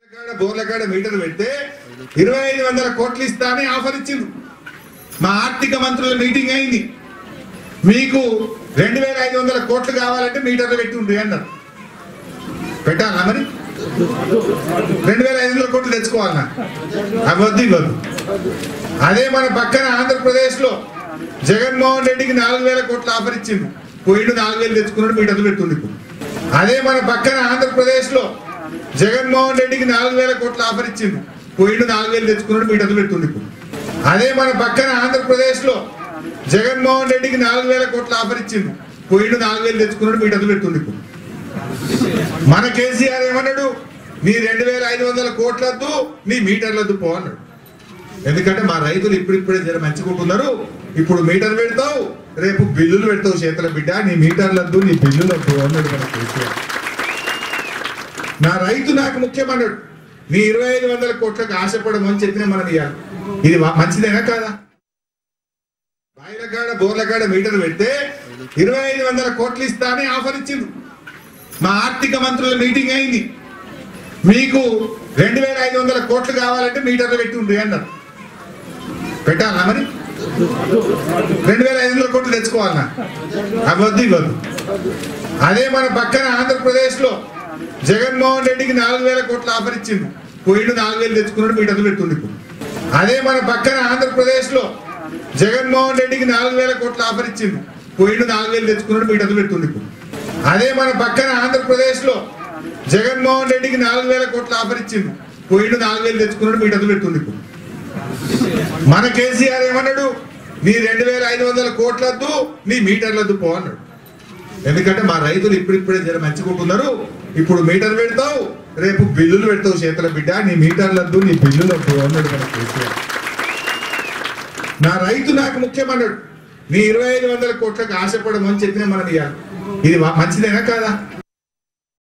బోర్లకాడ metre పెడితే 2500 కోట్లు ఇస్తా అని ఆఫర్ ఇచ్చిండ్రు. మా ఆర్థిక మంత్రుల మీటింగ్ అయింది. మీకు 2500 కోట్లు కావాలంటే మీటర్లు పెట్టి ఉండ్రి అన్నారు. పెట్టాలా మరి? 2500 కోట్లు తెచ్చుకోవాలన్నా అవి వద్దు ఇవ్వద్దు. అదే మన పక్కన ఆంధ్రప్రదేశ్ లో జగన్మోహన్ రెడ్డికి 4000 కోట్లు ఆఫర్ ఇచ్చిండు. పోయిండు 4000 తెచ్చుకున్నాడు, మీటర్లు పెట్టుంది. అదే మన పక్కన ఆంధ్రప్రదేశ్ లో జగన్మోహన్ రెడ్డికి 4000 కోట్లు ఆఫర్ ఇచ్చిండు. పోయిండు 4000 తెచ్చుకున్నాడు, మీటర్లు పెట్టుంది. అదే మన పక్కన ఆంధ్రప్రదేశ్ లో జగన్మోహన్ రెడ్డికి 4000 కోట్లు ఆఫర్ ఇచ్చిండు. పోయిండు 4000 తెచ్చుకున్నాడు, మీటర్లు పెట్టుంది. మన కేసీఆర్ ఏమన్నాడు? నీ 2500 కోట్లద్దు, నీ మీటర్లద్దు పో అన్నాడు. ఎందుకంటే మా రైతులు ఇప్పుడిప్పుడే జర మంచుకుంటున్నారు. ఇప్పుడు మీటర్ పెడతావు, రేపు బిల్లులు పెడతావు చేతుల బిడ్డ, నీ మీటర్లద్దు, నీ బిల్లులద్దు అన్నాడు మన కేసీఆర్. నా రైతు నాకు ముఖ్యమన్నాడు. నీ 2500 కోట్లకు ఆశపడమని చెప్పిన మనం ఇవ్వాలి. ఇది మంచిదేనా కాదా? బాయిలకాడ బోర్లకాడ మీటర్ పెడితే 2500 కోట్లు ఇస్తా అని ఆఫర్ ఇచ్చిండ్రు. మా ఆర్థిక మంత్రుల మీటింగ్ అయింది. మీకు 2500 కోట్లు కావాలంటే మీటర్లు పెట్టి ఉండ్రి అన్నారు. పెట్టాలా మరి? 2500 కోట్లు తెచ్చుకోవాలన్నా అవి వద్దు ఇవ్వద్దు. అదే మన పక్కన ఆంధ్రప్రదేశ్ లో జగన్మోహన్ రెడ్డికి 4000 కోట్లు ఆఫర్ ఇచ్చిండు. పోయిండు 4000 తెచ్చుకున్నాడు, మీటర్లు పెట్టుంది. అదే మన పక్కన ఆంధ్రప్రదేశ్ లో జగన్మోహన్ రెడ్డికి 4000 కోట్లు ఆఫర్ ఇచ్చిండు. పోయిండు 4000 తెచ్చుకున్నాడు, మీటర్లు పెట్టుంది. అదే మన పక్కన ఆంధ్రప్రదేశ్ లో జగన్మోహన్ రెడ్డికి 4000 కోట్లు ఆఫర్ ఇచ్చిండు. పోయిండు 4000 తెచ్చుకున్నాడు, మీటర్లు పెట్టుంది. మన కేసీఆర్ ఏమన్నాడు? నీ 2500 కోట్లద్దు, నీ మీటర్లద్దు పో అన్నాడు. ఎందుకంటే మా రైతులు ఇప్పుడిప్పుడే జర మంచుకుంటున్నారు. ఇప్పుడు మీటర్ పెడతావు, రేపు బిల్లులు పెడతావు చేతుల బిడ్డ, నీ మీటర్లద్దు, నీ బిల్లులద్దు అన్నాడు మన కేసీఆర్. నా రైతు నాకు ముఖ్యమన్నాడు. నీ 2500 కోట్లకు ఆశపడమని చెప్పిన మనం ఇవ్వాలి. ఇది మంచిదేనా కాదా?